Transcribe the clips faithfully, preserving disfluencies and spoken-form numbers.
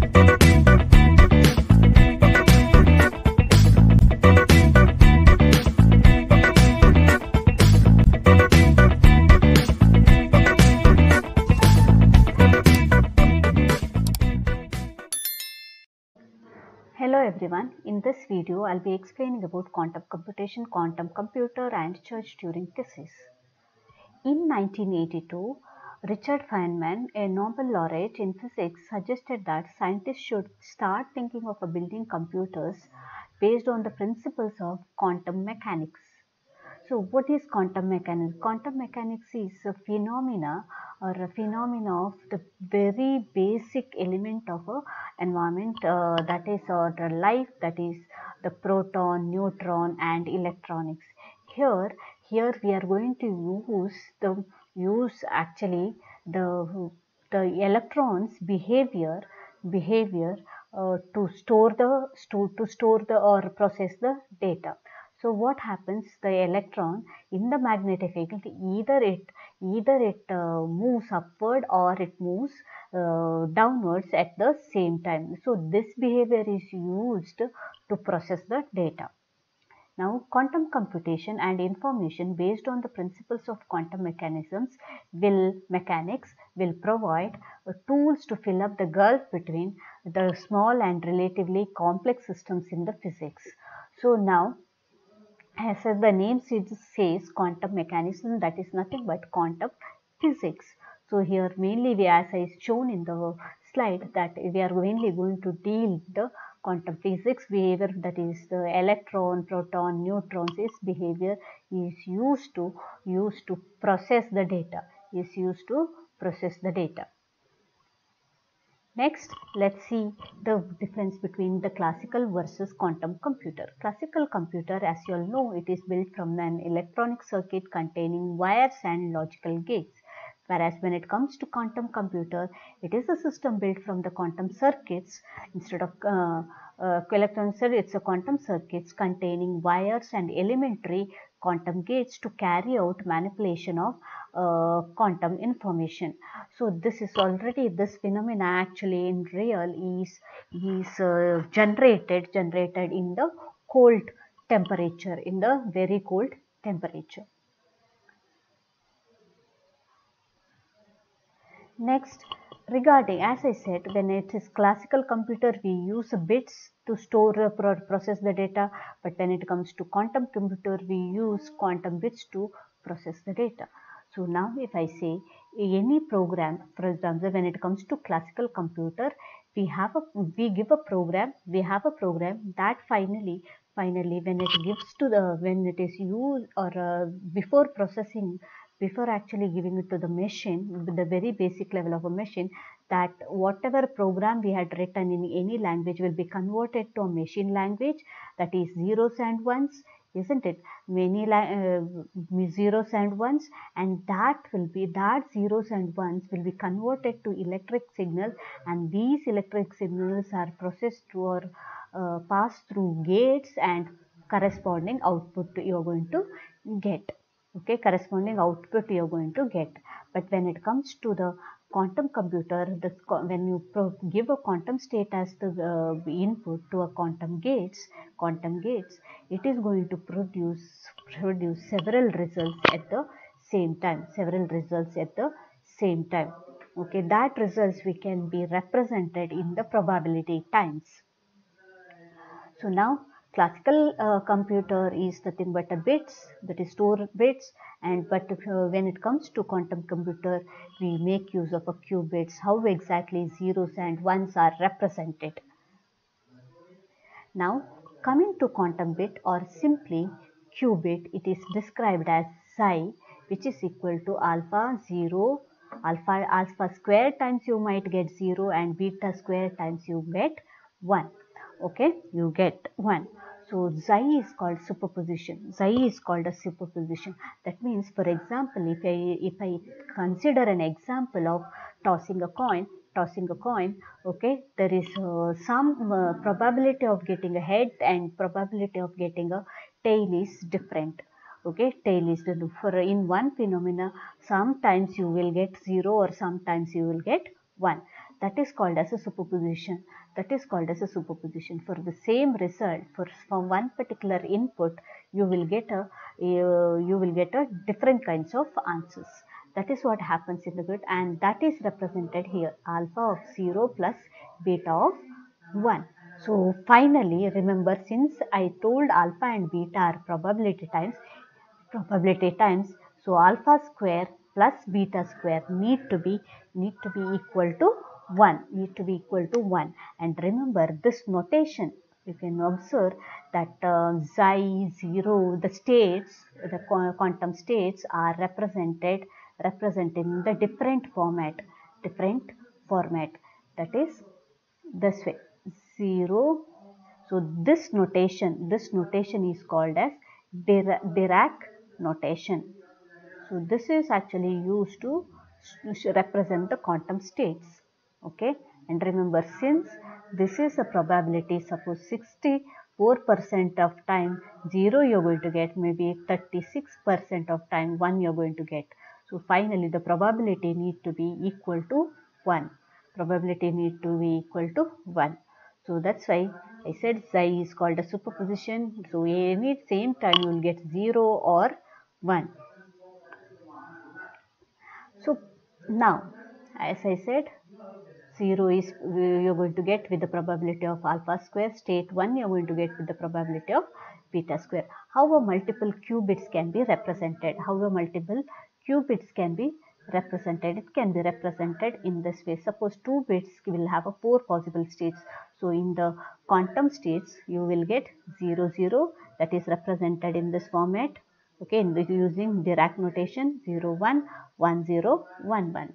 Hello everyone, in this video I'll be explaining about quantum computation, quantum computer and Church-Turing thesis. In nineteen eighty-two, Richard Feynman, a Nobel laureate in physics, suggested that scientists should start thinking of building computers based on the principles of quantum mechanics. So what is quantum mechanics? Quantum mechanics is a phenomena or a phenomena of the very basic element of a environment uh, that is or the life, that is the proton, neutron and electronics. Here, here we are going to use the use actually the the electrons behavior behavior uh, to store the to, to store the or process the data. So what happens, the electron in the magnetic field, either it either it uh, moves upward or it moves uh, downwards at the same time. So this behavior is used to process the data. Now, quantum computation and information based on the principles of quantum mechanisms will mechanics will provide uh, tools to fill up the gulf between the small and relatively complex systems in the physics. So now, as the name says, quantum mechanism, that is nothing but quantum physics. So here mainly we, as I shown in the slide, that we are mainly going to deal the quantum physics behavior, that is the electron, proton, neutrons, its behavior is used to used to process the data, is used to process the data. Next, let's see the difference between the classical versus quantum computer. Classical computer, as you all know, it is built from an electronic circuit containing wires and logical gates. Whereas when it comes to quantum computer, it is a system built from the quantum circuits instead of uh, uh, electronic circuits. It's a quantum circuits containing wires and elementary quantum gates to carry out manipulation of uh, quantum information. So this is already, this phenomena actually in real is is uh, generated generated in the cold temperature, in the very cold temperature. Next, regarding, as I said, when it is classical computer, we use bits to store uh, pro process the data, but when it comes to quantum computer, we use quantum bits to process the data. So now if I say any program, for example, when it comes to classical computer, we have a we give a program, we have a program that finally finally when it gives to the when it is used or uh, before processing, before actually giving it to the machine, the very basic level of a machine, that whatever program we had written in any language will be converted to a machine language, that is zeros and ones, isn't it? Many uh, zeros and ones, and that will be that zeros and ones will be converted to electric signals, and these electric signals are processed through or uh, passed through gates, and corresponding output you are going to get. Okay, corresponding output you are going to get. But when it comes to the quantum computer, the, when you give a quantum state as the uh, input to a quantum gates, quantum gates, it is going to produce produce several results at the same time, several results at the same time. Okay, that results we can be represented in the probability times. So now classical uh, computer is nothing but a bits, that is store bits, and but uh, when it comes to quantum computer, we make use of a qubits, how exactly zeros and ones are represented. Now coming to quantum bit, or simply qubit, it is described as psi, which is equal to alpha zero, alpha alpha square times you might get zero, and beta square times you get one. Okay, you get one. So psi is called superposition. Psi is called a superposition. That means, for example, if I if I consider an example of tossing a coin, tossing a coin, okay, there is uh, some uh, probability of getting a head and probability of getting a tail is different. Okay, tail is the for in one phenomena, sometimes you will get zero or sometimes you will get one. that is called as a superposition. That is called as a superposition. For the same result, for from one particular input, you will get a uh, you will get a different kinds of answers. That is what happens in the grid, and that is represented here, alpha of zero plus beta of one. So finally, remember, since I told alpha and beta are probability times, probability times, so alpha square plus beta square need to be need to be equal to one, need to be equal to one. And remember this notation, you can observe that uh, xi, zero, the states, the quantum states are represented represented in the different format, different format. That is this way, zero. So this notation, this notation is called as Dirac notation. So this is actually used to represent the quantum states. Okay, and remember, since this is a probability, suppose sixty-four percent of time zero you're going to get, maybe thirty-six percent of time one you're going to get. So finally the probability need to be equal to one. Probability need to be equal to one. So that's why I said xi is called a superposition. So any same time you will get zero or one. So now, as I said, zero is you are going to get with the probability of alpha square, state one you are going to get with the probability of beta square. How a multiple qubits can be represented? How a multiple qubits can be represented? It can be represented in this way. Suppose two bits will have a four possible states. So in the quantum states you will get zero zero, that is represented in this format. Okay, in the, using Dirac notation, zero one, one zero, one one.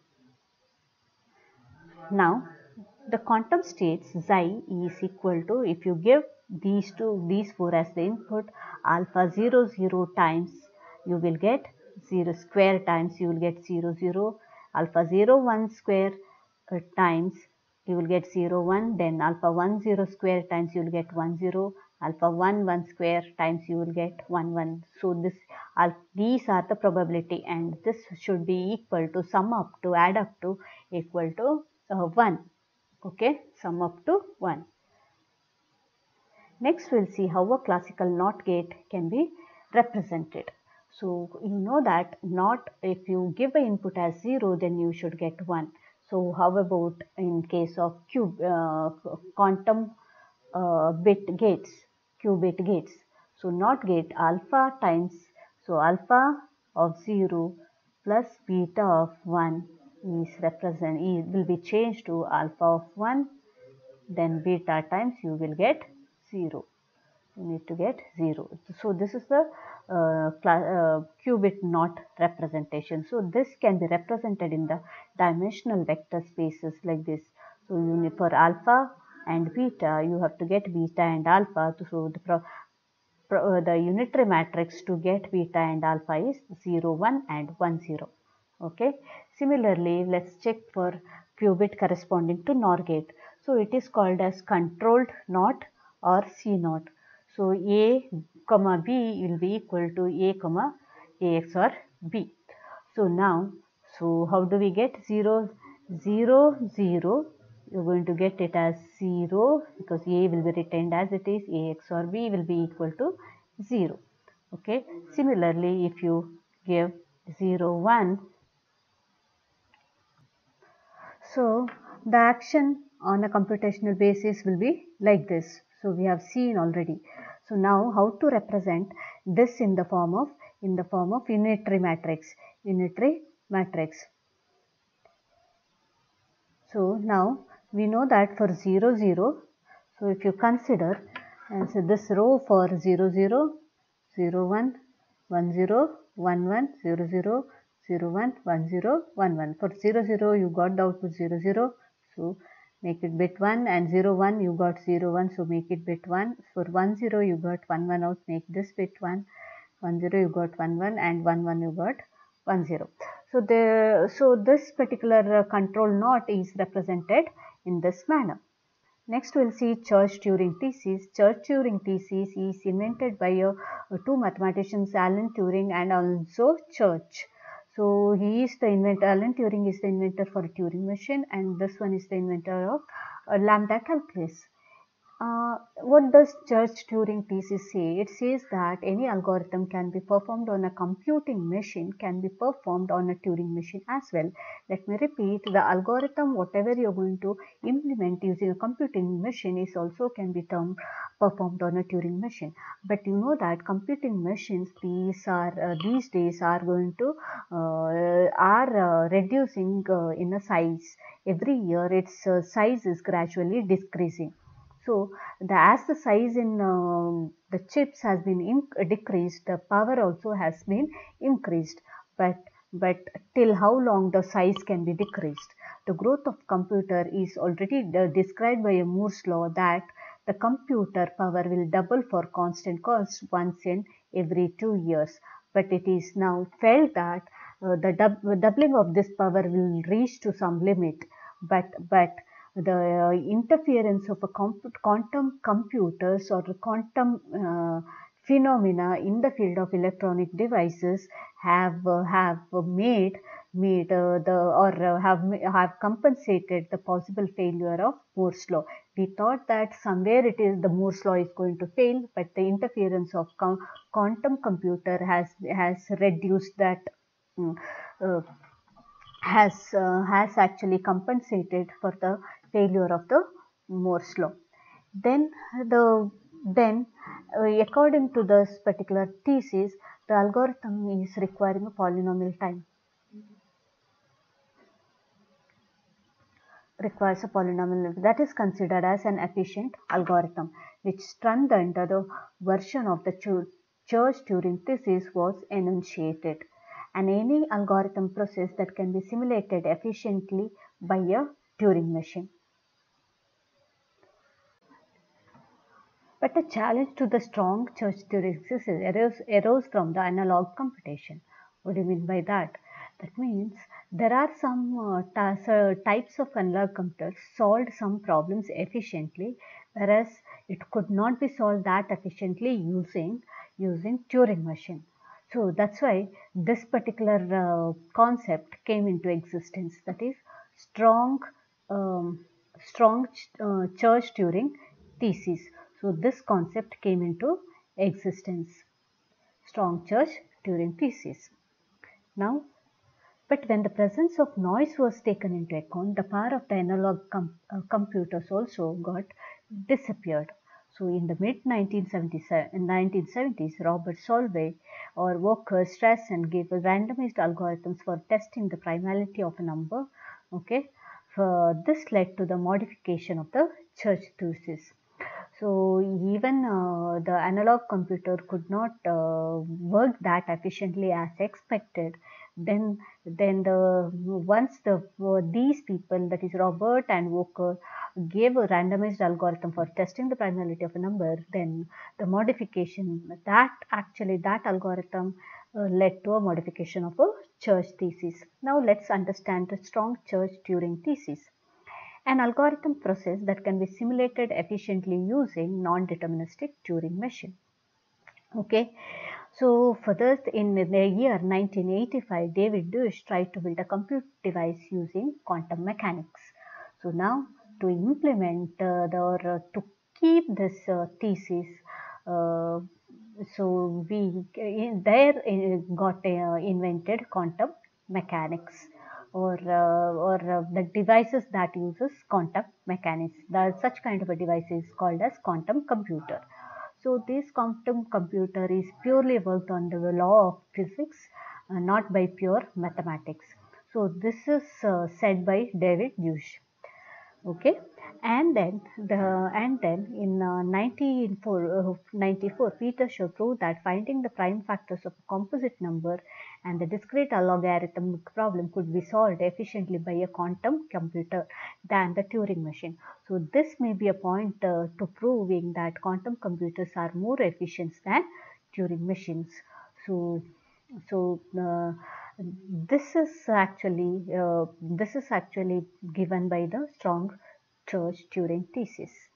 Now the quantum states xi is equal to, if you give these two, these four as the input, alpha zero zero times you will get zero square times you will get zero zero, alpha zero one square uh, times you will get zero one, then alpha one zero square times you will get one zero, alpha one one square times you will get one one. So this uh, these are the probability, and this should be equal to, sum up to, add up to, equal to uh, one. Okay, sum up to one. Next we'll see how a classical NOT gate can be represented. So you know that NOT, if you give an input as zero, then you should get one. So how about in case of cube uh, quantum uh, bit gates, qubit gates? So NOT gate, alpha times, so alpha of zero plus beta of one is represent is will be changed to alpha of one, then beta times you will get zero. You need to get zero. So this is the uh, uh, qubit NOT representation. So this can be represented in the dimensional vector spaces like this. So you need, for alpha and beta, you have to get beta and alpha. So the pro, pro, uh, the unitary matrix to get beta and alpha is zero one and one zero. Okay. Similarly, let's check for qubit corresponding to NOR gate. So it is called as controlled NOT or C NOT. So A comma B will be equal to A comma A X or B. So now, so how do we get zero, zero, zero? You're going to get it as zero because A will be retained as it is. A X or B will be equal to zero. Okay. Similarly, if you give zero, one, so the action on a computational basis will be like this. So we have seen already. So now how to represent this in the form of in the form of unitary matrix, unitary matrix. So now we know that for zero zero, so if you consider, and so this row for zero zero, zero one, one zero, one one, zero zero, zero one, one zero, one one. For zero zero you got the output zero zero, so make it bit one, and zero one you got zero one, so make it bit one. For one zero you got one one out, make this bit one, one zero you got one one, and one one you got one zero. So the so this particular control NOT is represented in this manner. Next we'll see Church-Turing thesis. Church-Turing thesis is invented by uh, two mathematicians, Alan Turing and also Church. So he is the inventor, Alan Turing is the inventor for a Turing machine, and this one is the inventor of uh, lambda calculus. Uh, what does Church-Turing thesis say? It says that any algorithm can be performed on a computing machine can be performed on a Turing machine as well. Let me repeat, the algorithm, whatever you're going to implement using a computing machine is also can be termed performed on a Turing machine. But you know that computing machines, these are uh, these days are going to uh, are uh, reducing uh, in a size. Every year its uh, size is gradually decreasing. So the, as the size in uh, the chips has been in, decreased, the power also has been increased. But but till how long the size can be decreased? The growth of computer is already uh, described by a Moore's law that the computer power will double for constant cost once in every two years. But it is now felt that uh, the dub doubling of this power will reach to some limit. But but the uh, interference of a comp- quantum computers or quantum uh, phenomena in the field of electronic devices have uh, have made made uh, the or uh, have have compensated the possible failure of Moore's law. We thought that somewhere it is the Moore's law is going to fail, but the interference of quantum computer has has reduced that. Um, uh, has uh, has actually compensated for the failure of the Moore's law. Then the then uh, according to this particular thesis, the algorithm is requiring a polynomial time. Requires a polynomial that is considered as an efficient algorithm, which strengthened the version of the Church-Turing thesis was enunciated. And any algorithm process that can be simulated efficiently by a Turing machine. But the challenge to the strong Church-Turing thesis arose, arose from the analog computation. What do you mean by that? That means there are some uh, uh, types of analog computers solved some problems efficiently, whereas it could not be solved that efficiently using using Turing machine. So that's why this particular uh, concept came into existence. That is strong, um, strong uh, Church-Turing thesis. So this concept came into existence. Strong Church-Turing thesis. Now, but when the presence of noise was taken into account, the power of the analog com uh, computers also got disappeared. So in the mid nineteen seventies, Robert Solvay or Walker Strassen gave randomized algorithms for testing the primality of a number. Okay, so this led to the modification of the Church thesis. So even uh, the analog computer could not uh, work that efficiently as expected. Then, then the once the uh, these people, that is Robert and Walker, gave a randomized algorithm for testing the primality of a number, then the modification that actually that algorithm uh, led to a modification of a Church thesis. Now let's understand the strong Church-Turing thesis. An algorithm process that can be simulated efficiently using non-deterministic Turing machine. Okay, so for this, in the year nineteen eighty-five, David Deutsch tried to build a compute device using quantum mechanics. So now to implement uh, the, or uh, to keep this uh, thesis, uh, so we in there uh, got uh, invented quantum mechanics, or uh, or uh, the devices that uses quantum mechanics. The, such kind of a device is called as quantum computer. So this quantum computer is purely worked on the law of physics, uh, not by pure mathematics. So this is uh, said by David Deutsch. Okay, and then the and then in uh, nineteen ninety-four, Peter Shaw proved that finding the prime factors of a composite number and the discrete logarithmic problem could be solved efficiently by a quantum computer than the Turing machine. So this may be a point uh, to proving that quantum computers are more efficient than Turing machines. So so uh, this is actually uh, this is actually given by the strong Church-Turing thesis.